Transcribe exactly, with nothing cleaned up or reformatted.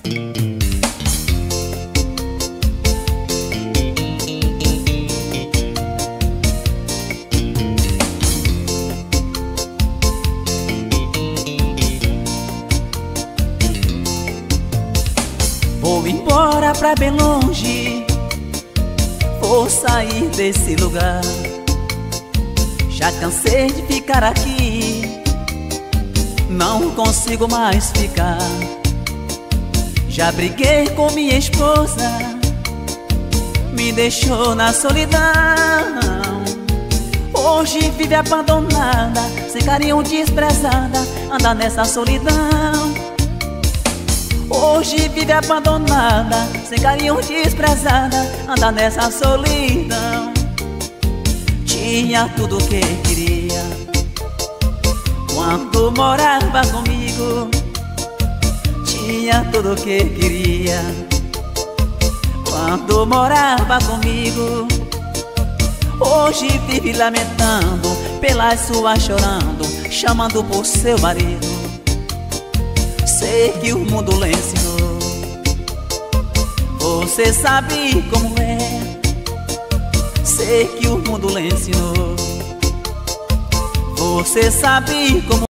Vou embora pra bem longe, vou sair desse lugar. Já cansei de ficar aqui, não consigo mais ficar. Já briguei com minha esposa, me deixou na solidão. Hoje vive abandonada, sem carinho, desprezada, anda nessa solidão. Hoje vive abandonada, sem carinho, desprezada, anda nessa solidão. Tinha tudo o que queria quando morava comigo. Tinha tudo o que queria quando morava comigo. Hoje vive lamentando, pelas suas chorando, chamando por seu marido. Sei que o mundo lhe ensinou, você sabe como é. Sei que o mundo lhe ensinou, você sabe como